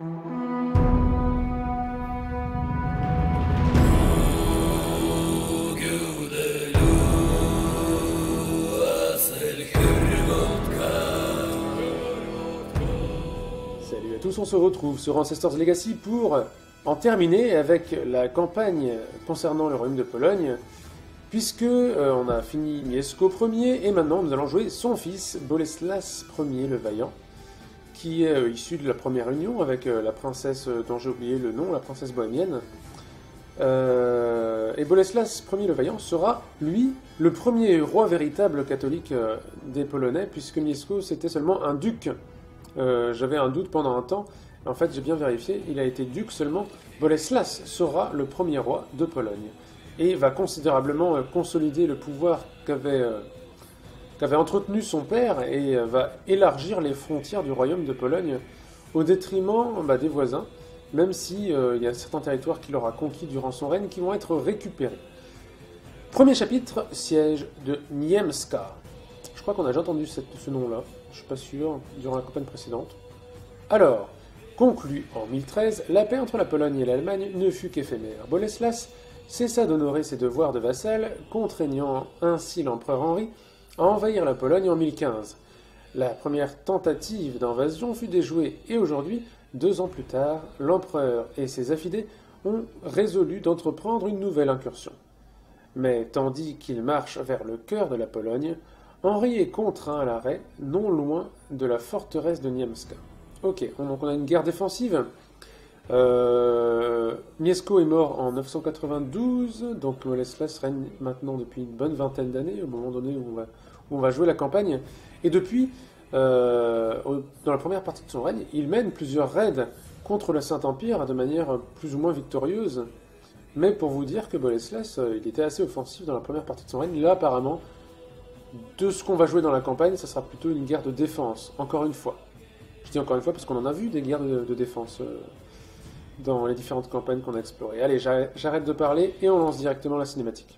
Salut à tous, on se retrouve sur Ancestors Legacy pour en terminer avec la campagne concernant le royaume de Pologne, puisque on a fini Mieszko Ier et maintenant nous allons jouer son fils Boleslas Ier le Vaillant, qui est issu de la première union avec la princesse dont j'ai oublié le nom, la princesse bohémienne. Et Boleslas Ier le Vaillant sera, lui, le premier roi véritable catholique des Polonais, puisque Mieszko c'était seulement un duc. J'avais un doute pendant un temps, en fait j'ai bien vérifié, il a été duc seulement. Boleslas sera le premier roi de Pologne, et va considérablement consolider le pouvoir qu'avait entretenu son père, et va élargir les frontières du royaume de Pologne, au détriment des voisins, même si il y a certains territoires qu'il aura conquis durant son règne qui vont être récupérés. Premier chapitre, siège de Niemska. Je crois qu'on a déjà entendu ce nom-là, je suis pas sûr, durant la campagne précédente. Alors, conclue en 1013, la paix entre la Pologne et l'Allemagne ne fut qu'éphémère. Boleslas cessa d'honorer ses devoirs de vassal, contraignant ainsi l'empereur Henri à envahir la Pologne en 1015. La première tentative d'invasion fut déjouée, et aujourd'hui, 2 ans plus tard, l'empereur et ses affidés ont résolu d'entreprendre une nouvelle incursion. Mais tandis qu'il marche vers le cœur de la Pologne, Henri est contraint à l'arrêt, non loin de la forteresse de Niemska. Ok, donc on a une guerre défensive. Mieszko est mort en 992, donc Boleslas règne maintenant depuis une bonne vingtaine d'années, au moment donné où on va jouer la campagne. Et depuis, dans la première partie de son règne, il mène plusieurs raids contre le Saint-Empire de manière plus ou moins victorieuse. Mais pour vous dire que Boleslas, il était assez offensif dans la première partie de son règne. Là, apparemment, de ce qu'on va jouer dans la campagne, ça sera plutôt une guerre de défense, encore une fois. Je dis encore une fois parce qu'on en a vu des guerres de défense dans les différentes campagnes qu'on a explorées. Allez, j'arrête de parler et on lance directement la cinématique.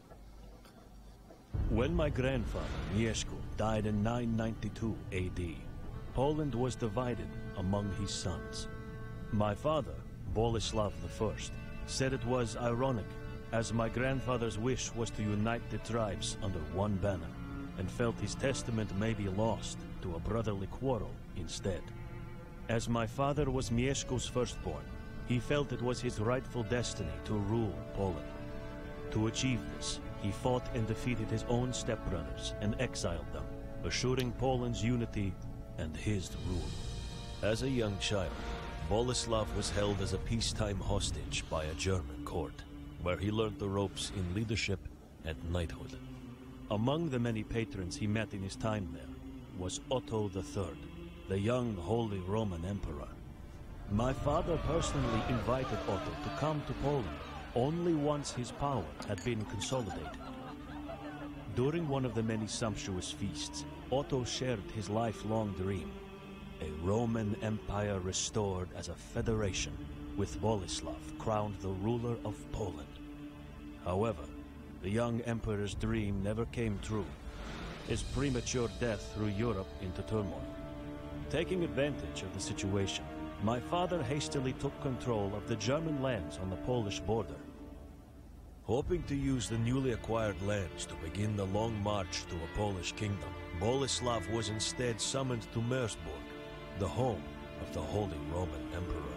When my grandfather, Mieszko, died in 992 AD, Poland was divided among his sons. My father, Boleslav I, said it was ironic, as my grandfather's wish was to unite the tribes under one banner, and felt his testament may be lost to a brotherly quarrel instead. As my father was Mieszko's firstborn, he felt it was his rightful destiny to rule Poland. To achieve this, he fought and defeated his own stepbrothers and exiled them, assuring Poland's unity and his rule. As a young child, Boleslav was held as a peacetime hostage by a German court, where he learned the ropes in leadership and knighthood. Among the many patrons he met in his time there was Otto III, the young Holy Roman Emperor. My father personally invited Otto to come to Poland only once his power had been consolidated. During one of the many sumptuous feasts, Otto shared his lifelong dream, a Roman Empire restored as a federation, with Boleslav crowned the ruler of Poland. However, the young emperor's dream never came true. His premature death threw Europe into turmoil. Taking advantage of the situation, my father hastily took control of the German lands on the Polish border. Hoping to use the newly acquired lands to begin the long march to a Polish kingdom, Boleslav was instead summoned to Mersburg, the home of the Holy Roman Emperor.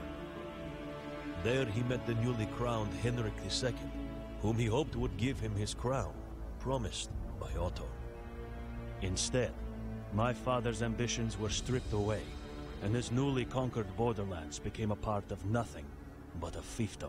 There he met the newly crowned Henrik II, whom he hoped would give him his crown, promised by Otto. Instead, my father's ambitions were stripped away, and his newly conquered borderlands became a part of nothing but a fiefdom.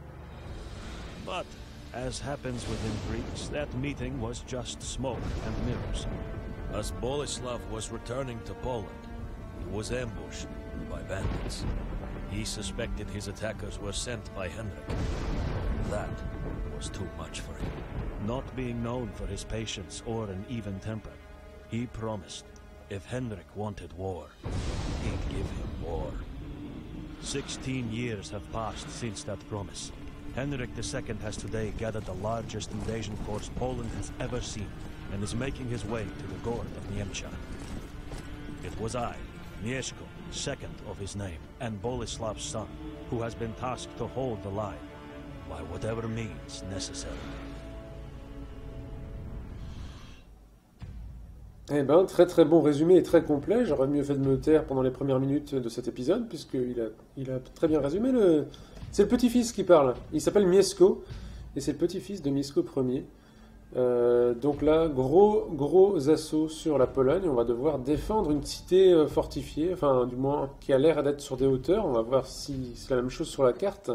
But, as happens with intrigues, that meeting was just smoke and mirrors. As Boleslav was returning to Poland, he was ambushed by bandits. He suspected his attackers were sent by Henrik. That was too much for him. Not being known for his patience or an even temper, he promised if Henrik wanted war, he'd give him war. 16 years have passed since that promise. Henrik II has today gathered the largest invasion force Poland has ever seen, and is making his way to the Gord of Niemcia. It was I, Mieszko, second of his name, and Boleslav's son, who has been tasked to hold the line, by whatever means necessary. Eh ben, très très bon résumé et très complet. J'aurais mieux fait de me taire pendant les premières minutes de cet épisode, puisqu'il a très bien résumé le... C'est le petit-fils qui parle. Il s'appelle Mieszko, et c'est le petit-fils de Mieszko Ier. Donc là, gros assaut sur la Pologne. On va devoir défendre une cité fortifiée, enfin du moins qui a l'air d'être sur des hauteurs. On va voir si c'est la même chose sur la carte.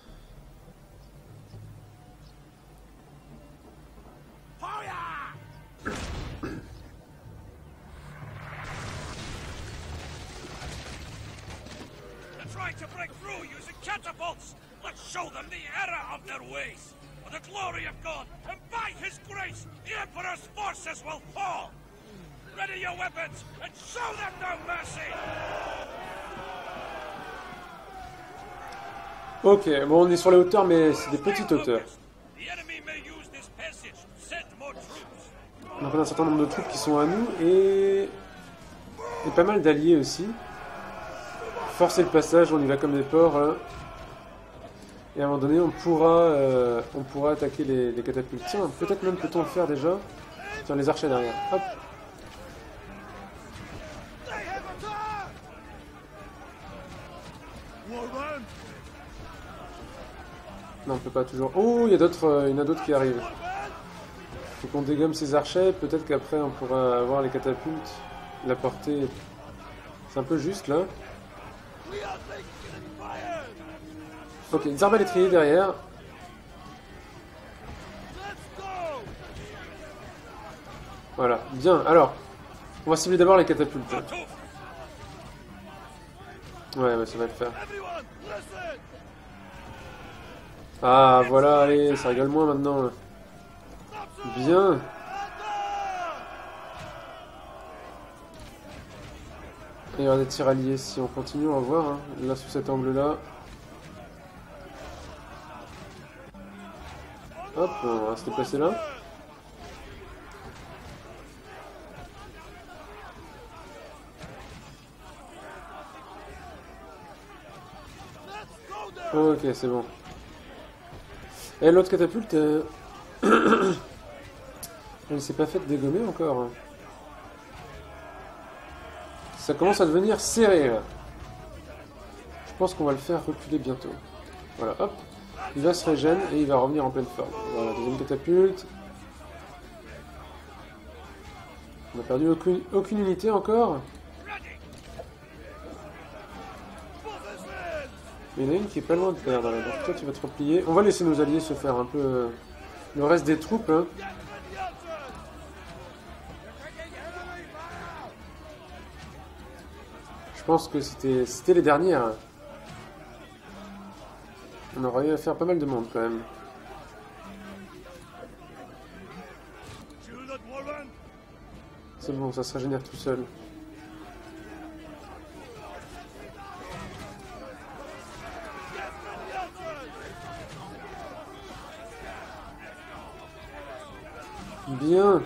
To break through using catapults. Let's show them the error of their ways. For the glory of God and by His grace, the Emperor's forces will fall. Ready your weapons and show them no mercy. Ok, bon on est sur les hauteurs, mais c'est des petites hauteurs. The enemy may use this passage to send more troops. Donc on a un certain nombre de troupes qui sont à nous et pas mal d'alliés aussi. Forcer le passage, on y va comme des porcs. Hein. Et à un moment donné, on pourra attaquer les catapultes. Tiens, peut-être même peut-on le faire déjà. Tiens, les archers derrière. Hop. Non, on peut pas toujours... Oh, il y en a d'autres qui arrivent. Faut qu'on dégomme ces archers. Peut-être qu'après, on pourra avoir les catapultes. La portée... C'est un peu juste, là. Ok, des arbalétriers derrière. Voilà, bien. Alors, on va cibler d'abord les catapultes. Ouais, ça va le faire. Ah, voilà, allez, ça rigole moins maintenant. Bien. Il y aura des tirs alliés si on continue, on va voir. Hein. Là, sous cet angle-là. Hop, on va se déplacer là. Ok, c'est bon. Et l'autre catapulte, elle ne s'est pas faite dégommer encore. Hein. Ça commence à devenir serré là. Je pense qu'on va le faire reculer bientôt. Voilà, hop. Il va se régénérer et il va revenir en pleine forme. Voilà, deuxième catapulte. On n'a perdu aucune unité encore. Il y en a une qui est pas loin de perdre là. Donc toi tu vas te replier. On va laisser nos alliés se faire un peu le reste des troupes. Hein. Je pense que c'était les dernières. On aurait eu à faire pas mal de monde quand même. C'est bon, ça se régénère tout seul. Bien.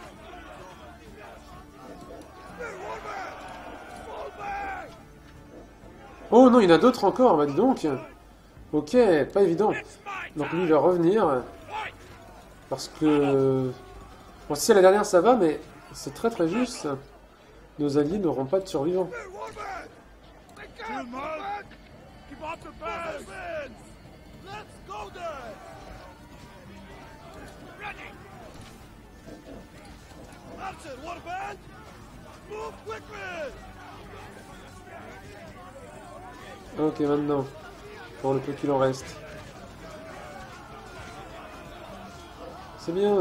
Oh non, il y en a d'autres encore, bah dis donc. Ok, pas évident. Donc lui il va revenir. Parce que... Bon, si c'est la dernière ça va, mais c'est très très juste. Nos alliés n'auront pas de survivants. Ok, maintenant, pour le peu qu'il en reste. C'est bien.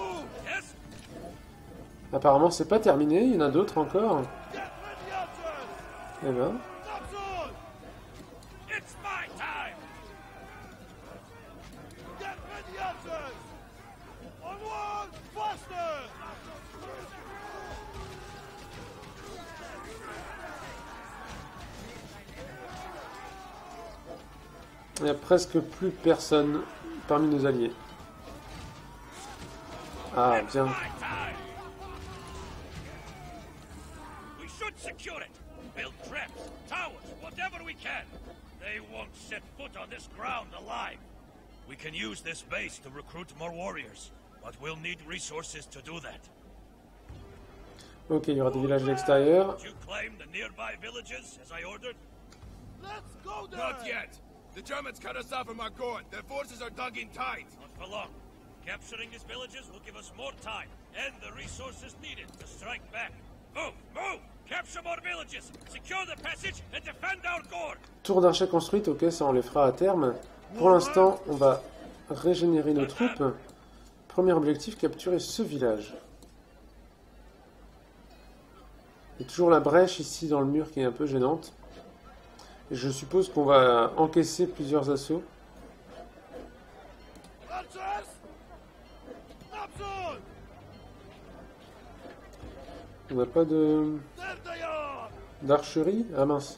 Apparemment, c'est pas terminé, il y en a d'autres encore. Eh ben. Il n'y a presque plus personne parmi nos alliés. Ah, bien. we can. They won't set foot on this ground alive. We can use this base to recruit more warriors, but we'll need resources to do that. Ok, il y aura des villages à l'extérieur. Did you claim the nearby villages as I ordered? Let's go there! Not yet. The Germans cut us off from our court. Their forces are dug in tight. Not for long. Capturing these villages will give us more time and the resources needed to strike back. Move! Move! Capture more villages! Secure the passage and defend our gourd! Tour d'archet construite, ok, ça on les fera à terme. Pour l'instant, on va régénérer nos troupes. Premier objectif, capturer ce village. Il y a toujours la brèche ici dans le mur qui est un peu gênante. Et je suppose qu'on va encaisser plusieurs assauts. On n'a pas de... d'archerie? Ah mince.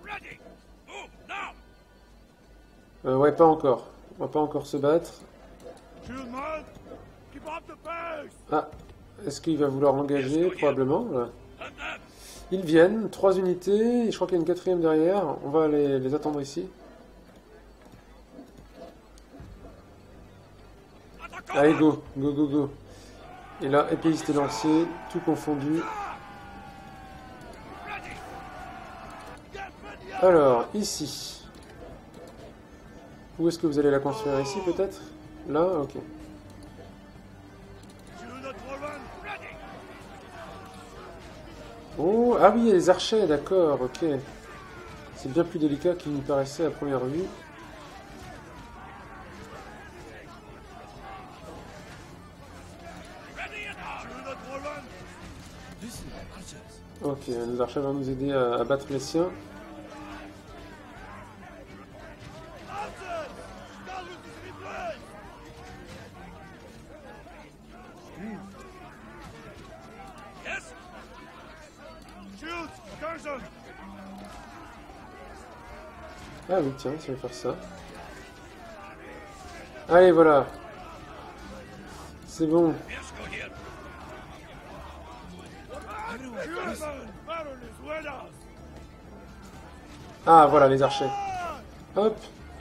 Ouais, pas encore. On va pas encore se battre. Ah, est-ce qu'il va vouloir engager? Probablement. Là. Ils viennent, 3 unités, et je crois qu'il y a une 4e derrière. On va les attendre ici. Allez, go, go, go, go. Et là, épéiste et lancier, tout confondu. Alors, ici. Où est-ce que vous allez la construire? Ici, peut-être? Là? Ok. Oh, ah oui, il y a les archers, d'accord, ok. C'est bien plus délicat qu'il nous paraissait à première vue. Ok, nos archers vont nous aider à battre les siens. Ah oui, tiens, ça va faire ça. Allez, voilà. C'est bon. Ah, voilà, les archers. Hop.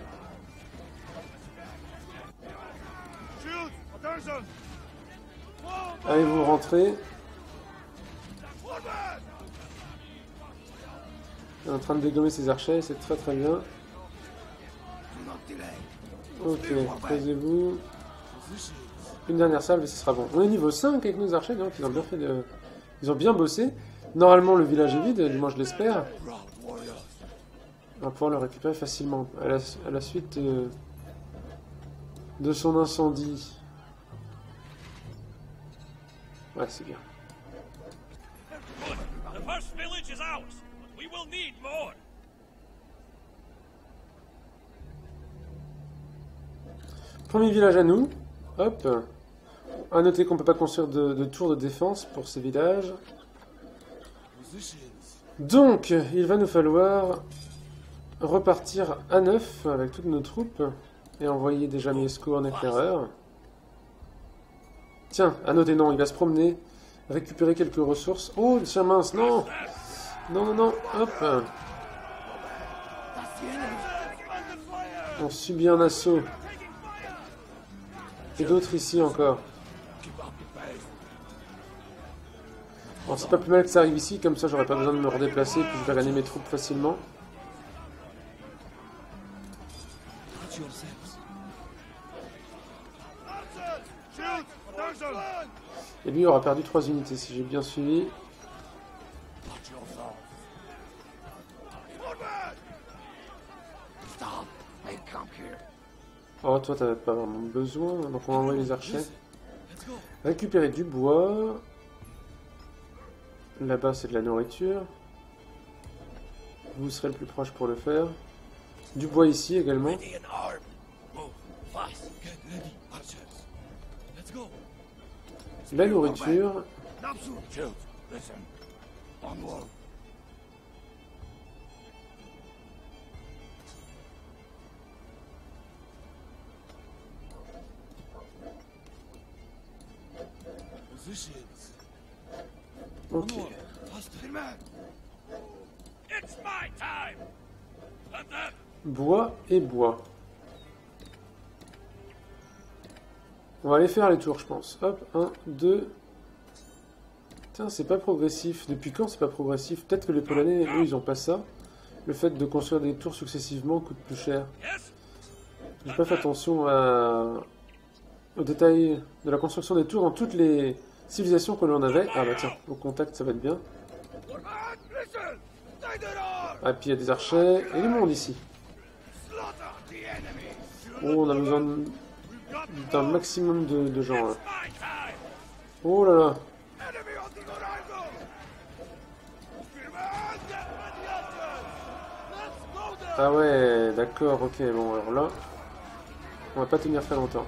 Allez, vous rentrez. On est en train de dégommer ces archers, c'est très très bien. Ok, posez-vous. Une dernière salve et ce sera bon. On est niveau 5 avec nos archers, donc ils ont bien fait de... Ils ont bien bossé. Normalement le village est vide, du moins je l'espère. On va pouvoir le récupérer facilement. À la suite de son incendie. Ouais, c'est bien. The first village is ours, but we will need more. Premier village à nous. Hop. À noter qu'on ne peut pas construire de tour de défense pour ces villages. Donc, il va nous falloir repartir à neuf avec toutes nos troupes et envoyer déjà Miesco en éclaireur. Tiens, à noter, non, il va se promener, récupérer quelques ressources. Oh, tiens, mince, non! Non, non, non, hop! On subit un assaut. Et d'autres ici encore. Bon, c'est pas plus mal que ça arrive ici, comme ça j'aurais pas besoin de me redéplacer, puis je vais gagner mes troupes facilement. Et lui aura perdu 3 unités si j'ai bien suivi. Oh, toi t'avais pas vraiment besoin, donc on va envoyer les archers. Récupérer du bois. Là-bas c'est de la nourriture. Vous serez le plus proche pour le faire. Du bois ici également. La nourriture. Ok. It's my time. Bois et bois. On va aller faire les tours, je pense. Hop, 1, 2... Tiens, c'est pas progressif. Depuis quand c'est pas progressif? Peut-être que les Polonais, eux, ils ont pas ça. Le fait de construire des tours successivement coûte plus cher. J'ai pas fait attention aux détails de la construction des tours dans toutes les civilisations que l'on avait. Ah bah tiens, au contact, ça va être bien. Ah, puis il y a des archers et du monde ici. Oh, on a besoin d'un maximum de gens là. Oh là là. Ah ouais, d'accord, ok, bon, alors là, on va pas tenir très longtemps.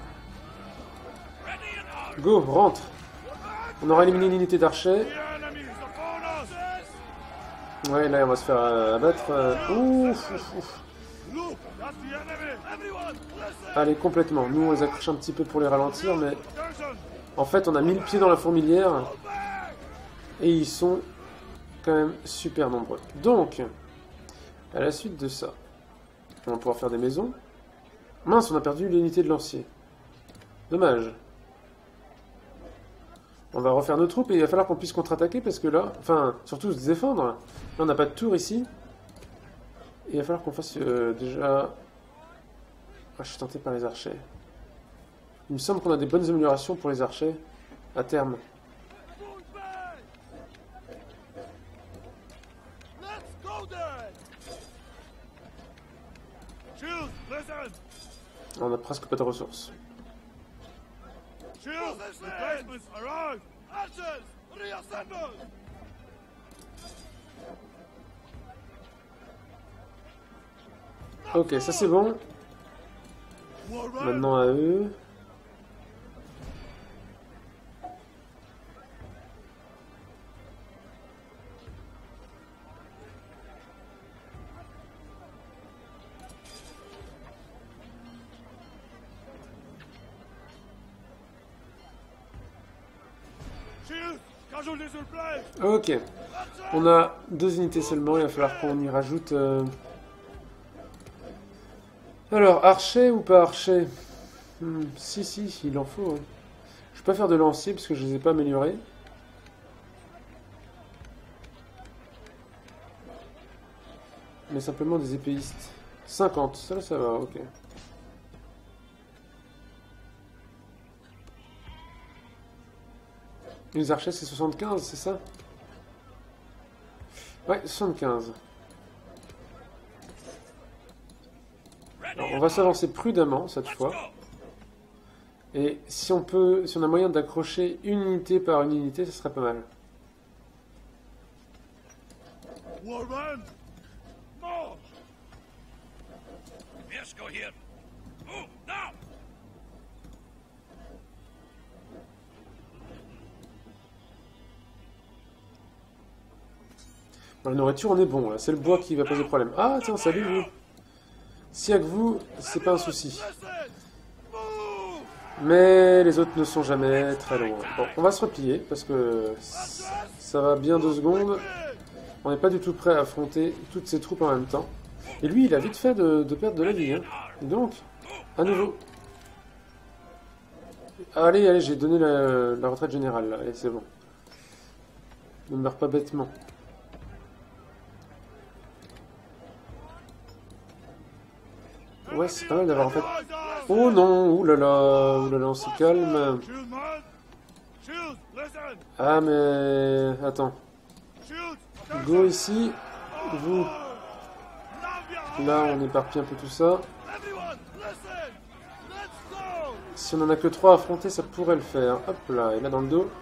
Go, rentre. On aura éliminé une unité d'archers. Ouais, là, on va se faire abattre. Ouf, ouf, ouf. Allez, complètement. Nous, on les accroche un petit peu pour les ralentir, mais... En fait, on a mis le pied dans la fourmilière. Et ils sont quand même super nombreux. Donc, à la suite de ça, on va pouvoir faire des maisons. Mince, on a perdu l'unité de lancier. Dommage. On va refaire nos troupes et il va falloir qu'on puisse contre-attaquer parce que là... Enfin, surtout se défendre. Là, on n'a pas de tour ici. Et il va falloir qu'on fasse déjà... Ah, je suis tenté par les archers. Il me semble qu'on a des bonnes améliorations pour les archers à terme. On a presque pas de ressources. Ok, ça c'est bon. Maintenant à eux. Ok, on a 2 unités seulement, il va falloir qu'on y rajoute... Alors, archer ou pas archer? Si, il en faut. Hein. Je vais pas faire de lancier parce que je les ai pas améliorés. Mais simplement des épéistes. 50, ça va, ok. Les archers, c'est 75, c'est ça? Ouais, 75. Alors, on va s'avancer prudemment, cette fois. Et si on a moyen d'accrocher une unité par une unité, ce serait pas mal. Dans la nourriture, on est bon, là. C'est le bois qui va poser problème. Ah, tiens, salut, vous. Si avec vous, c'est pas un souci. Mais les autres ne sont jamais très loin. Bon, on va se replier, parce que ça va bien 2 secondes. On n'est pas du tout prêt à affronter toutes ces troupes en même temps. Et lui, il a vite fait de perdre de la vie. Hein. Et donc, à nouveau. Allez, j'ai donné la retraite générale, là. Allez, c'est bon. Ne meurs pas bêtement. Ouais, c'est pas mal d'avoir en fait... Oh non, oulala, on se calme. Ah mais... Attends. Go ici. Vous. Là, on éparpille un peu tout ça. Si on en a que 3 à affronter, ça pourrait le faire. Hop là, et là dans le dos.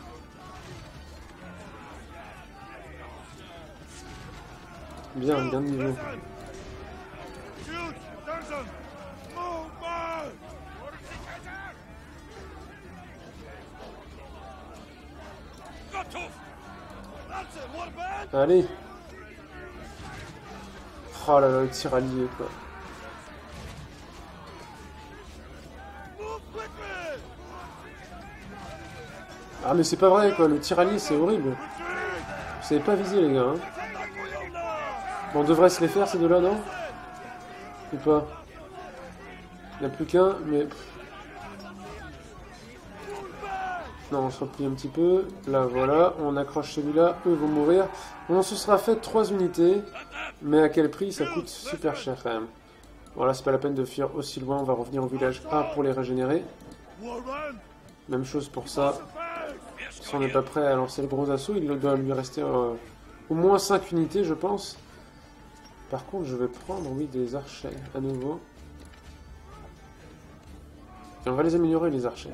Bien de niveau. Allez. Oh là là, le tiraillier quoi. Ah mais c'est pas vrai quoi, le tiraillier c'est horrible. Vous savez pas viser les gars. Hein. Bon, on devrait se les faire ces deux-là, non? Ou pas? Il n'y en a plus qu'un, mais... Non, on se replie un petit peu. Là, voilà. On accroche celui-là. Eux vont mourir. On se sera fait 3 unités. Mais à quel prix? Ça coûte super cher quand même. Voilà, c'est pas la peine de fuir aussi loin. On va revenir au village A pour les régénérer. Même chose pour ça. Si on n'est pas prêt à lancer le gros assaut, il doit lui rester au moins 5 unités, je pense. Par contre, je vais prendre, oui, des archers à nouveau. Et on va les améliorer, les archers.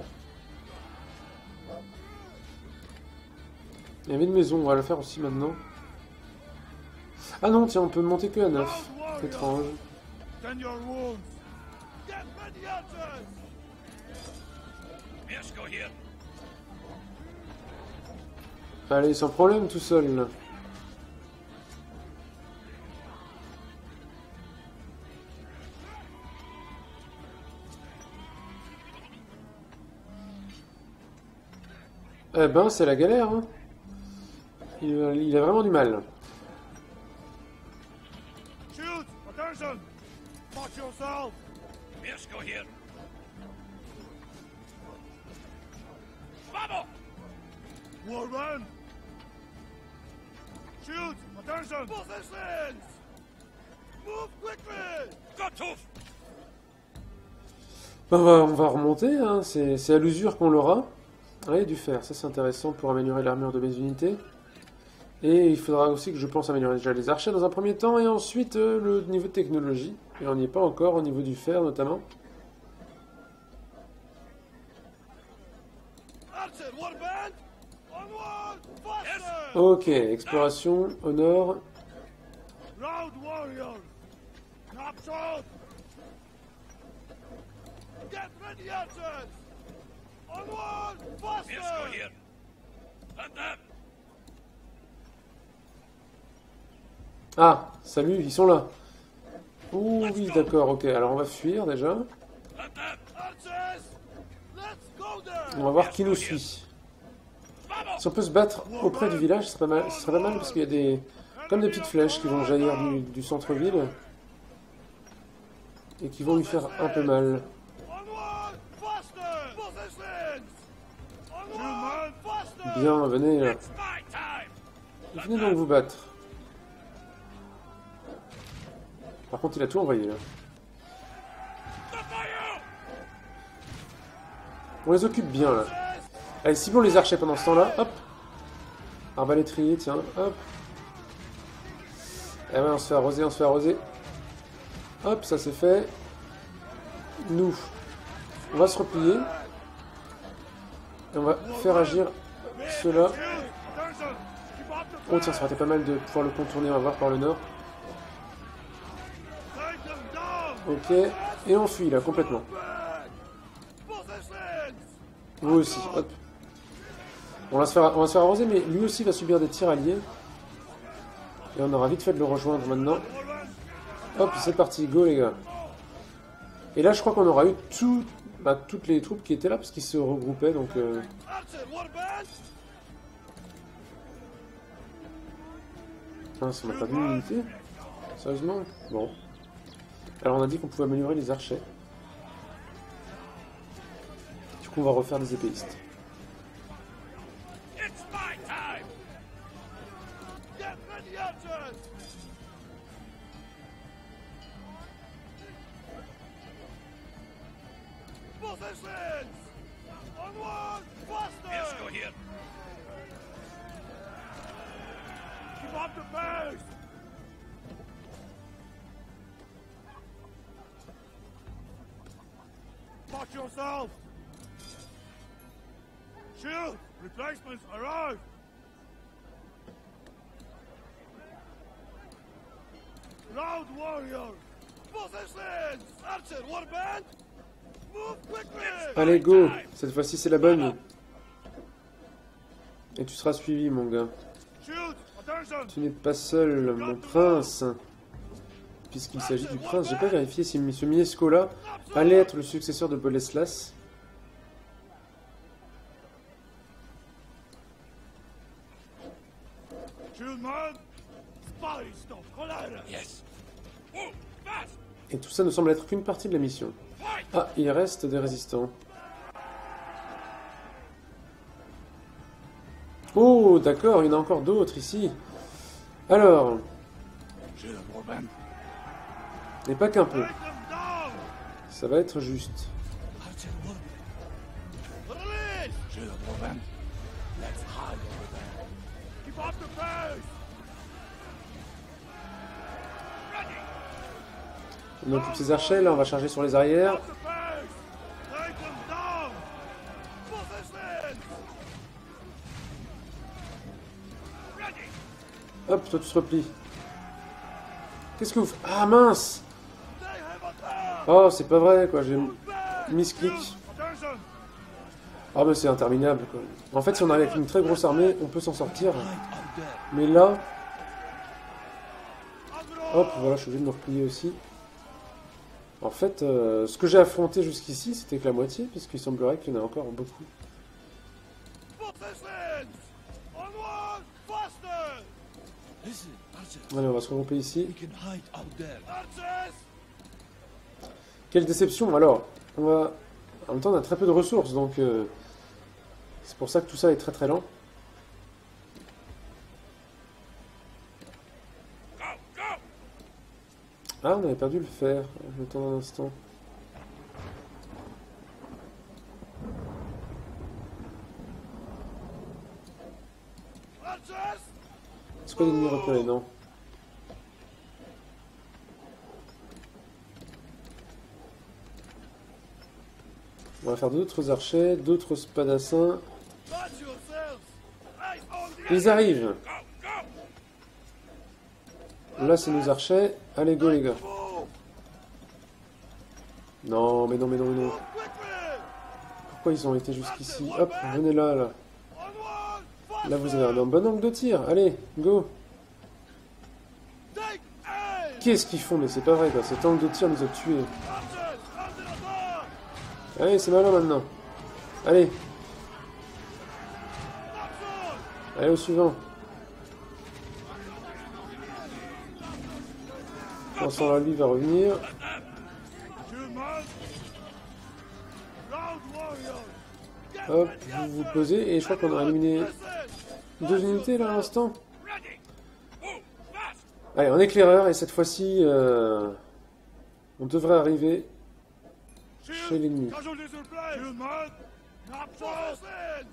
Il y avait une maison, on va le faire aussi maintenant. Ah non, tiens, on peut monter que à 9. C'est étrange. Allez, sans problème, tout seul, là. Eh ben, c'est la galère, hein. Il a vraiment du mal. Shoot! Attention! Watch yourself! Mirsko here. Vamos! Warren! Shoot! Attention! Positions! Move quickly! Gotov! On va remonter, hein. C'est à l'usure qu'on l'aura. Allez, du fer, ça c'est intéressant pour améliorer l'armure de mes unités. Et il faudra aussi que je pense améliorer déjà les archers dans un premier temps, et ensuite le niveau de technologie. Et on n'y est pas encore au niveau du fer notamment. Ok, exploration au nord. Round warriors! Knapshot! Get ready, archers! Onward! Mirsko Faster! here. And them! Ah, salut, ils sont là. Ouh, oui, d'accord, ok. Alors on va fuir déjà. And them! Archers! Let's go there! On va voir qui nous suit. Si on peut se battre auprès du village, ce serait pas mal parce qu'il y a des... comme des petites flèches qui vont jaillir du centre-ville. Et qui vont lui faire un peu mal. Onward! Faster! Positions! Onward! Faster! Bien, venez là. It's my time! Venez donc vous battre. Par contre, il a tout envoyé là. The fire! On les occupe bien là. Allez, ciblons les archers pendant ce temps-là. Hop. Arbalétrier, tiens. Hop. Et ouais, on se fait arroser, on se fait arroser. Hop, ça c'est fait. Nous, on va se replier. Et on va faire agir ceux-là. Oh tiens, ça aurait été pas mal de pouvoir le contourner, on va voir par le nord. Ok, et on fuit là, complètement. Vous aussi, hop. On va se faire arroser, mais lui aussi va subir des tirs alliés. Et on aura vite fait de le rejoindre maintenant. Hop, c'est parti, go les gars. Et là, je crois qu'on aura eu toutes les troupes qui étaient là, parce qu'ils se regroupaient, donc... Ah, ça m'a pas d'une unité? Sérieusement? Bon. Alors on a dit qu'on pouvait améliorer les archers. Du coup, on va refaire des épéistes. It's my time! Get ready, archers! Positions! Onward! Faster! Mirsko here. Keep up the pace! Watch yourself! Shield! Replacements arrive! Round warriors! Positions! Archer, warband! Move quickly! Allez, go! Cette fois-ci, c'est la bonne. Et tu seras suivi, mon gars. Shield! Attention! Tu n'es pas seul, mon prince. Puisqu'il s'agit du prince, j'ai pas vérifié si ce Mieszko-là allait être le successeur de Boleslas. Shield man! Spy stop! Cholera! Yes. Move! Fast! Et tout ça ne semble être qu'une partie de la mission. Ah, il reste des résistants. Oh, d'accord, il y en a encore d'autres ici. Alors, Shield Warband. et pas qu'un peu. Take them down! Ça va être juste. Archer Warband. Release! Shield Warband. Let's hide over there. Keep up the pace! On occupe ces archers, là on va charger sur les arrières. Up the pace! Take them down! Positions! Hop, toi tu te replies. Qu'est-ce que vous faites? Ah mince! They have attacked! Oh, c'est pas vrai quoi, j'ai Back! misclick. Attention! Ah bah c'est interminable quoi. En fait si on arrive avec une très grosse armée, on peut s'en sortir. Mais là, hop, voilà, je suis obligé de me replier aussi. En fait, ce que j'ai affronté jusqu'ici, c'était que la moitié, puisqu'il semblerait qu'il y en ait encore beaucoup. Positions! Onward! Faster! Listen, Archer. Allez, on va se regrouper ici. We can hide out there. Archers! Quelle déception. Alors, on va... En même temps, on a très peu de ressources, donc... C'est pour ça que tout ça est très très lent. Go, go! Ah, on avait perdu le fer. Attends un instant. Archers! Est-ce qu'on a l'ennemi repéré? Non. On va faire d'autres archers, d'autres spadassins. Watch yourselves! Eyes on the Ils arrivent. Go, go! Là, c'est nos archers. Allez, go les gars. move! Non, mais non, mais non, mais non. Move quickly! Pourquoi ils ont été jusqu'ici? Hop, venez là, là. Onward! Faster! Là, vous avez un bon angle de tir. Allez, go. Take aim! Qu'est-ce qu'ils font? Mais c'est pas vrai, quoi. Cet angle de tir nous a tués. Archers! Under attack! Allez, c'est malin maintenant. Allez, Knock allez au suivant. Pensant là, lui va revenir. Shield man! Round warriors! Get Hop, ready, vous vous Archers! posez. Et je crois qu'on a éliminé Listen! 2 unités là à l'instant. Ready! Move, fast! Allez, en éclaireur. Et cette fois-ci, on devrait arriver chez l'ennemi. Casualties in place! Shield man! Knock positions!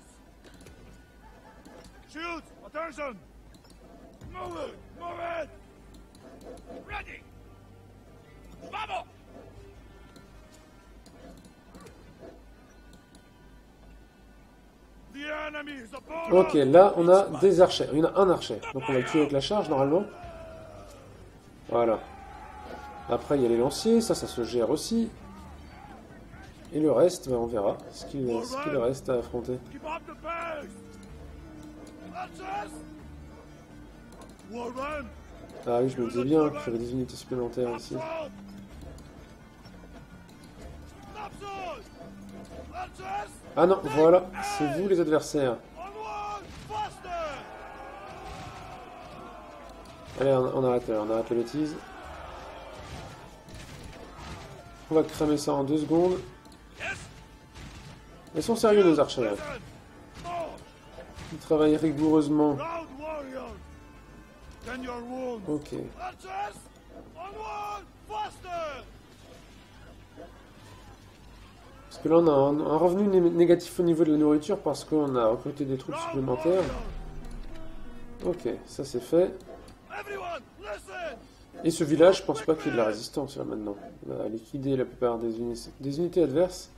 Shield! Attention! Move it! Move it! Ready! Vamos! The enemy is upon Ok, us! là on a des archers. Il y en a un archer. Donc on va le tuer avec la charge normalement. Voilà. Après il y a les lanciers, ça se gère aussi. Et le reste, ben, on verra ce qu'il reste à affronter. Keep up the pace! Archers! Warband! Ah oui, je me disais bien qu'il y avait des unités supplémentaires ici. Knapsack! Knapsack! Archers! Ah non, voilà, c'est vous les adversaires. Onward! Faster! Allez, on arrête la bêtise. On va cramer ça en 2 secondes. Yes? Ils sont sérieux nos archers. Listen! March! Ils travaillent rigoureusement. Round warriors! Tend your wounds! Ok. Archers! Onward! Faster! Parce que là on a un revenu négatif au niveau de la nourriture parce qu'on a recruté des troupes Round supplémentaires. warriors! Ok, ça c'est fait. Everyone, listen! Et ce village, je pense pas qu'il y ait de la résistance là maintenant. On a liquidé la plupart des unités adverses.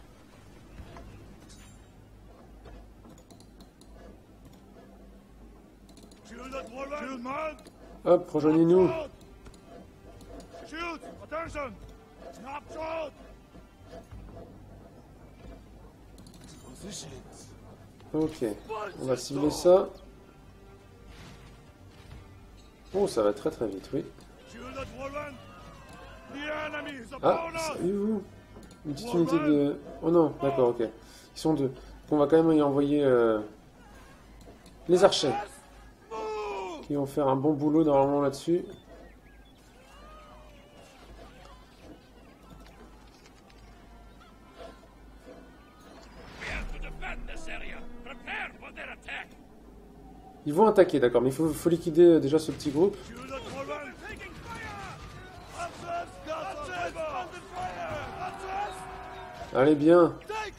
Shield at Warband! Shield man! Hop, rejoignez-nous. Shield, attention! Snapshot! Positions. Ok, on va cibler ça. Oh, ça va très très vite, oui. Shield at Warband! The enemy is Ah, upon us! salut-vous. Une petite unité de... Oh non, d'accord, ok. Ils sont 2. On va quand même y envoyer les archers, Move! qui vont faire un bon boulot normalement là-dessus. Ils vont attaquer, d'accord, mais il faut liquider déjà ce petit groupe. Allez, bien.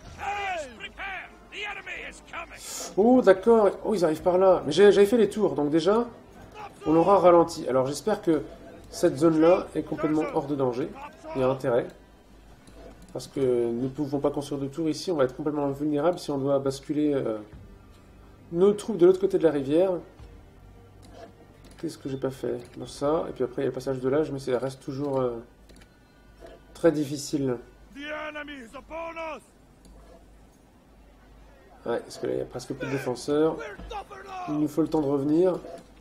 Oh, d'accord. Oh, ils arrivent par là. Mais j'avais fait les tours, donc déjà, on l'aura ralenti. Alors, j'espère que cette zone-là est complètement hors de danger. Il y a intérêt. Parce que nous ne pouvons pas construire de tours ici. On va être complètement vulnérable si on doit basculer nos troupes de l'autre côté de la rivière. Qu'est-ce que j'ai pas fait? Dans ça. Et puis après, il y a le passage de l'âge, mais ça reste toujours très difficile. Ouais, parce que là, il y a presque plus de défenseurs. Il nous faut le temps de revenir.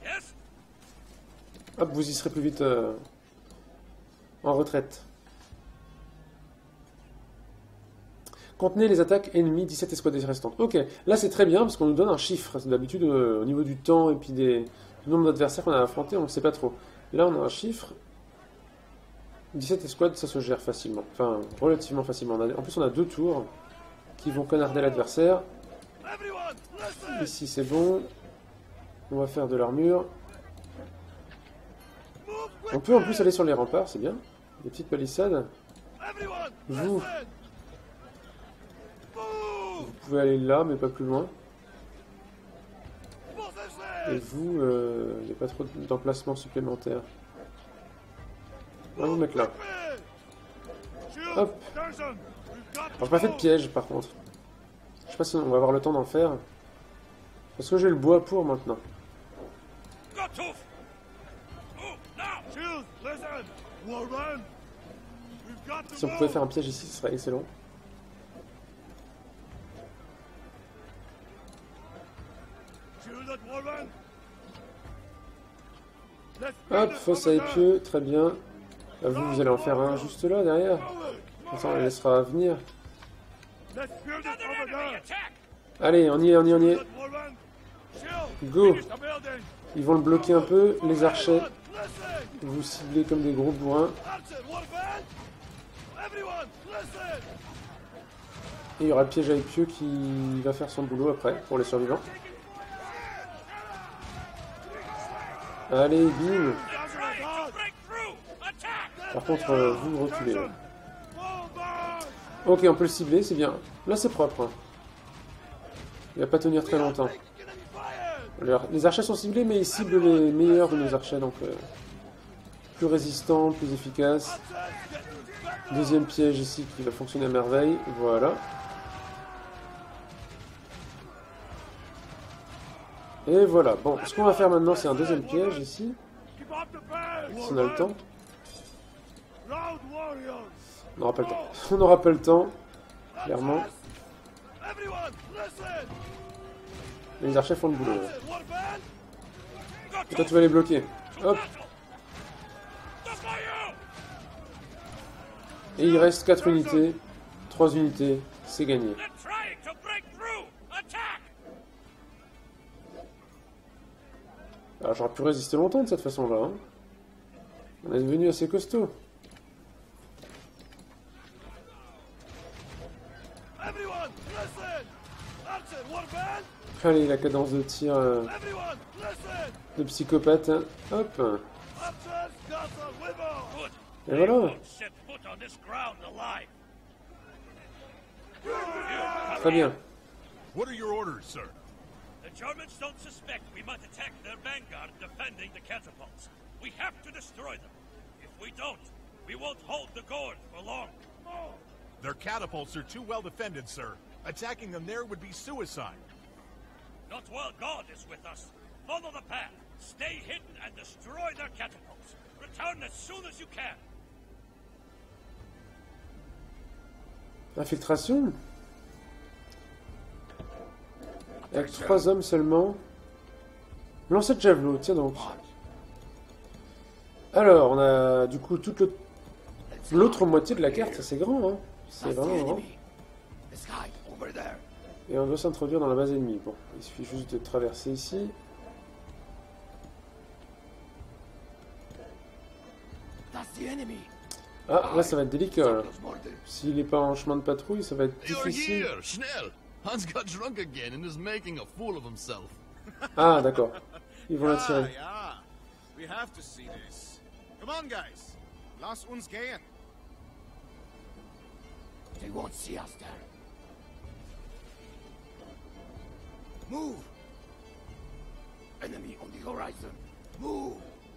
Hop, vous y serez plus vite en retraite. Contenez les attaques ennemies, 17 escouades restantes. Ok, là c'est très bien parce qu'on nous donne un chiffre. D'habitude, au niveau du temps et puis du nombre d'adversaires qu'on a affrontés, on ne sait pas trop. Là, on a un chiffre. 17 escouades, ça se gère facilement. Enfin, relativement facilement. En plus, on a 2 tours qui vont canarder l'adversaire. Ici, c'est bon. On va faire de l'armure. On peut en plus aller sur les remparts, c'est bien. Des petites palissades. Vous pouvez aller là, mais pas plus loin. Et vous, il n'y a pas trop d'emplacements supplémentaires. On va vous mettre là. Hop. Alors, j'ai pas fait de piège, par contre. Je sais pas si on va avoir le temps d'en faire. Parce que j'ai le bois pour maintenant. Si on pouvait faire un piège ici, ce serait excellent. Hop, fosse à épieux, très bien. Là, vous allez en faire un juste là, derrière. Comme ça, on les laissera venir. Allez, on y est, on y est, on y est. Go. Ils vont le bloquer un peu, les archers. Vous ciblez comme des gros bourrins. Et il y aura le piège à épieux qui va faire son boulot après, pour les survivants. Allez, bim. Par contre, vous reculez. Là. Ok, on peut le cibler, c'est bien. Là, c'est propre. Hein. Il va pas tenir très longtemps. Les archers sont ciblés, mais ils ciblent les meilleurs de nos archers, donc plus résistants, plus efficaces. Deuxième piège ici qui va fonctionner à merveille. Voilà. Et voilà. Bon, ce qu'on va faire maintenant, c'est un deuxième piège ici. Si on a le temps. On n'aura pas le temps. On n'aura pas le temps, clairement. Les archers font le boulot. Et toi, tu vas les bloquer. Hop. Et il reste 4 unités. 3 unités. C'est gagné. Alors, j'aurais pu résister longtemps de cette façon-là. Hein. On est devenu assez costaud. Allez, la cadence de tir de psychopathe. Hop. Et voilà. Très bien. What are your orders, sir? The Germans don't suspect we might attack their vanguard defending the catapults. We have to destroy them. If we don't, we won't hold the gorge for long. Their catapults are too well defended, sir. Attacking them there would be suicide. Not while God is with us. Follow the path. Stay hidden and destroy their catapults. Return as soon as you can. Infiltration. Avec 3 hommes seulement. Lancer de javelot, tiens donc. Alors, on a du coup toute l'autre moitié de la carte, c'est grand, hein. C'est vraiment grand. Et on veut s'introduire dans la base ennemie. Bon, il suffit juste de traverser ici. Ah, là ça va être délicat. S'il n'est pas en chemin de patrouille, ça va être difficile. Schnell! Hans got drunk again and is making a fool of himself. Ah, d'accord. Ils vont la tirer. Yeah. We have to see this. Come on, guys. Lass uns gehen. They won't see us there. Move! Enemy on the horizon. Move!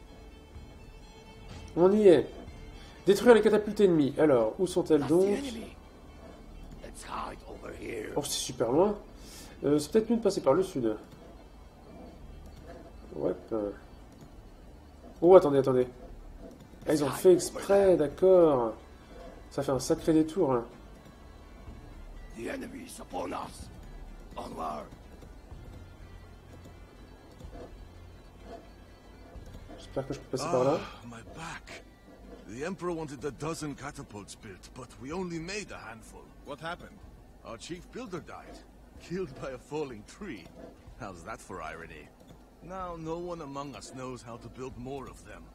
On y est. Détruire les catapultes ennemies. Alors, où sont-elles That's donc? the enemy. Let's hide over here. Oh, c'est super loin. C'est peut-être mieux de passer par le sud. Ouais. Oh, attendez, attendez. Ah, ils ont fait exprès, d'accord. Ça fait un sacré détour, hein. The enemy is upon us. Onward. J'espère que je peux passer par là. My back. The Emperor wanted a dozen catapults built, but we only made a handful. What happened? Our chief builder died, killed by a falling tree. How's that for irony? Now no one among us knows how to build more of them.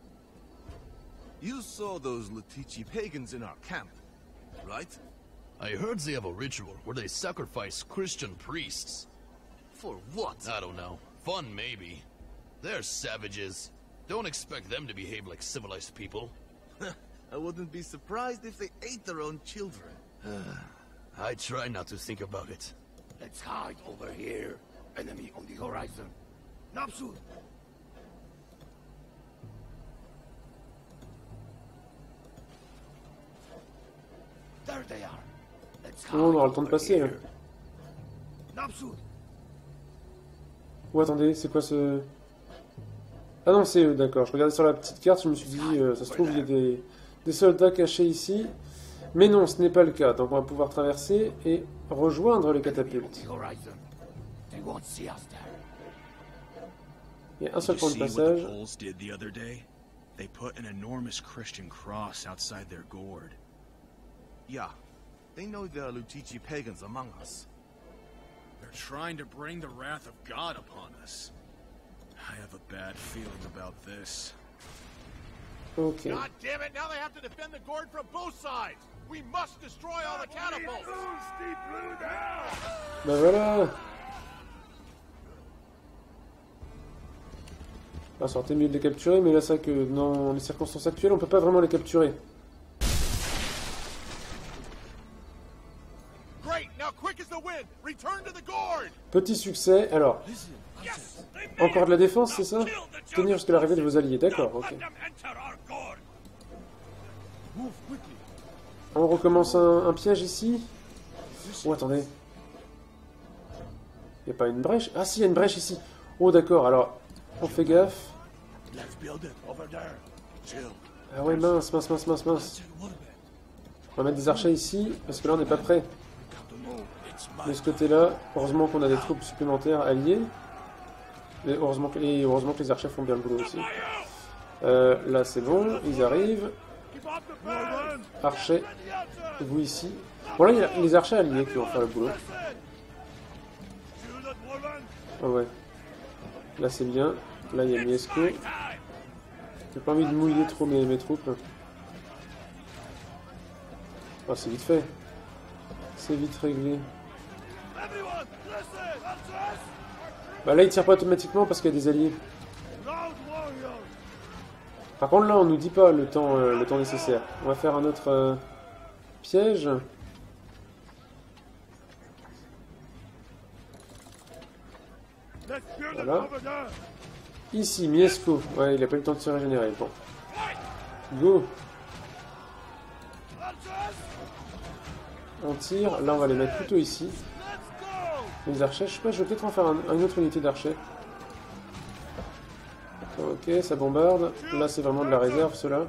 You saw those Latici pagans in our camp, right? I heard they have a ritual where they sacrifice Christian priests. For what? I don't know. Fun, maybe. They're savages. Don't expect them to behave like civilized people. I wouldn't be surprised if they ate their own children. I try not to think about it. Let's hide over here. Enemy on the horizon. Napsud! There they are. Let's hide Oh, on aura le temps de over passer, là. here. Napsud! Oh, attendez, c'est quoi ce... Ah non, c'est eux, d'accord. Je regardais sur la petite carte, je me suis dit, ça se trouve, il y a des soldats cachés ici. Mais non, ce n'est pas le cas. Donc on va pouvoir traverser et rejoindre les catapultes. Il y a un seul point de passage. Poles did the other day? They put an enormous Christian cross outside their gourd. Yeah, they know there are Lutici pagans among us. They're trying to bring the wrath of God upon us. I have a bad feeling about this. Ok. God damn it! Now they have to defend the gourd from both sides. We must destroy all the catapults. Bah voilà. Ah, ça aurait été mieux de les capturer, mais là c'est vrai que dans les circonstances actuelles, on peut pas vraiment les capturer. Great! Now quick as the wind, return to the gourd. Petit succès. Alors, encore de la défense, c'est ça? Tenir jusqu'à l'arrivée de vos alliés. D'accord, ok. On recommence un piège ici. Oh, attendez. Il n'y a pas une brèche? Ah si, il y a une brèche ici. Oh, d'accord, alors, on fait gaffe. Ah ouais, mince. On va mettre des archers ici, parce que là, on n'est pas prêt. De ce côté-là, heureusement qu'on a des troupes supplémentaires alliées. Et heureusement que les archers font bien le boulot aussi. Là, c'est bon, ils arrivent. Archers, vous ici. Bon, là, il y a les archers alliés qui vont faire le boulot. Ah ouais. Là, c'est bien. Là, il y a Miesco. J'ai pas envie de mouiller trop mes troupes. Oh, c'est vite fait. C'est vite réglé. Bah là, il tire pas automatiquement parce qu'il y a des alliés. Par contre, là, on nous dit pas le temps nécessaire. On va faire un autre piège. Voilà. Ici, Miesco. Ouais, il a pas eu le temps de se régénérer. Bon. Go. On tire. Là, on va les mettre plutôt ici. Les archers, je sais pas, je vais peut-être en faire une autre unité d'archers. Ok, ça bombarde. Là, c'est vraiment de la réserve, ceux-là.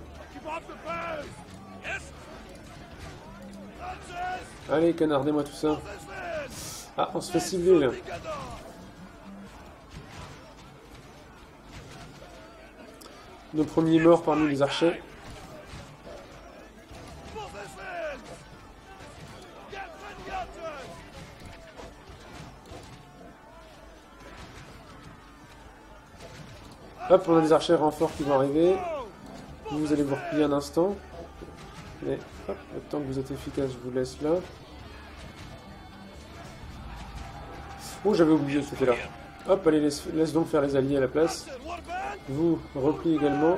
Allez, canardez-moi tout ça. Ah, on se fait cibler, là. Nos premiers morts parmi les archers. Hop, on a des archers renforts qui vont arriver. Vous allez vous replier un instant. Mais hop, le temps que vous êtes efficace, je vous laisse là. Oh, j'avais oublié que c'était là. Hop, allez, laisse donc faire les alliés à la place. Vous, repli également.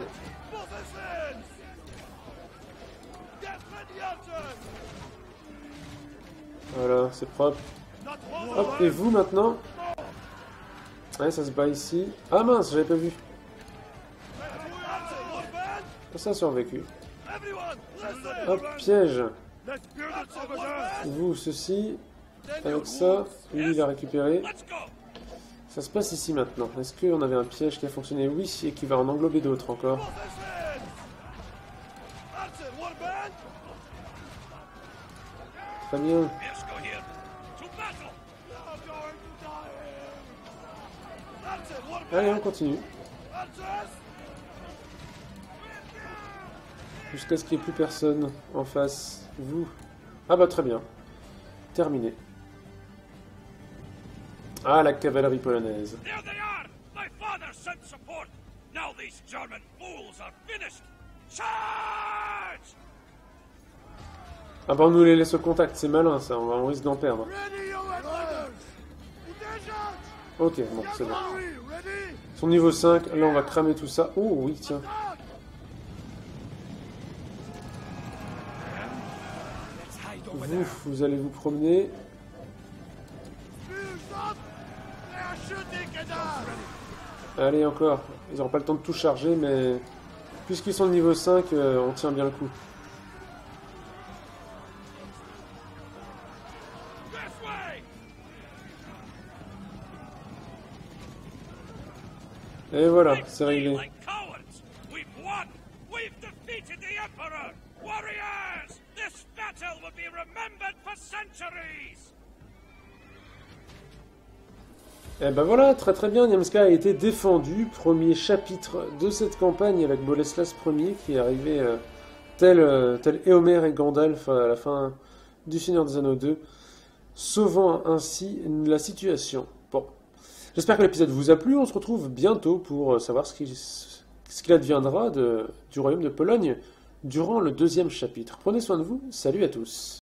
Voilà, c'est propre. Hop, et vous maintenant? Ouais, ça se bat ici. Ah mince, j'avais pas vu. Ça a survécu. Hop, piège. Vous, ceci. Avec ça, lui il a récupéré. Ça se passe ici maintenant. Est-ce qu'on avait un piège qui a fonctionné? Oui, et qui va en englober d'autres encore. Très bien. Allez, on continue. Jusqu'à ce qu'il n'y ait plus personne en face. Vous. Ah bah très bien. Terminé. Ah, la cavalerie polonaise. There they are! My father sent support! Now these German fools are finished! Charge! Ah bah on nous les laisse au contact, c'est malin ça, on risque d'en perdre. Ok, bon, c'est bon. Son niveau 5, là on va cramer tout ça. Oh oui, tiens. Vous allez vous promener. Allez, encore. Ils n'auront pas le temps de tout charger, mais puisqu'ils sont de niveau 5, on tient bien le coup. Et voilà, c'est réglé. Et ben voilà, très très bien, Niemska a été défendu. Premier chapitre de cette campagne avec Boleslas Ier qui est arrivé tel Éomer et Gandalf à la fin du Seigneur des Anneaux 2, sauvant ainsi la situation. Bon, j'espère que l'épisode vous a plu, on se retrouve bientôt pour savoir ce qu'il adviendra du royaume de Pologne durant le 2e chapitre. Prenez soin de vous, salut à tous.